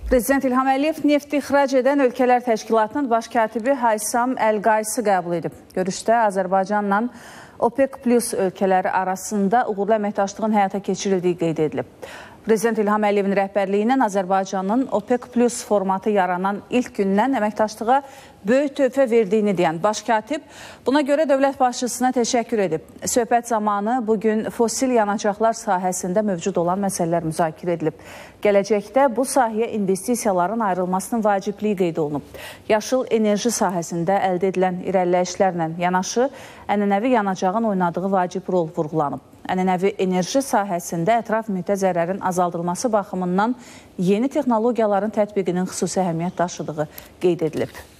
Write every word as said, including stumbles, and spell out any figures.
Prezident İlham Əliyev neft ixrac edən ölkələr təşkilatının baş katibi Haysam Əl-Qaysı qəbul edib. Görüşdə Azərbaycanla OPEC Plus ölkələri arasında uğurlu əməkdaşlığın həyata keçirildiyi qeyd edilib. Prezident İlham Əliyevin rəhbərliyi ilə Azərbaycanın OPEC Plus formatı yaranan ilk gündən əməkdaşlığa böyük töhfə verdiyini deyən baş katib buna görə dövlət başçısına təşəkkür edib. Söhbət zamanı bugün fosil yanacaqlar sahəsində mövcud olan məsələlər müzakirə edilib. Gələcəkdə bu sahəyə investisiyaların ayrılmasının vacibliyi qeyd olunub. Yaşıl enerji sahəsində əldə edilən irəliləyişlərlə yanaşı ənənəvi yanacağın oynadığı vacib rol vurğulanıb. Ənənəvi enerji sahəsində ətraf mühitə zərərin azaldılması baxımından yeni texnologiyaların tətbiqinin xüsusi əhəmiyyət daşıdığı qeyd edilib.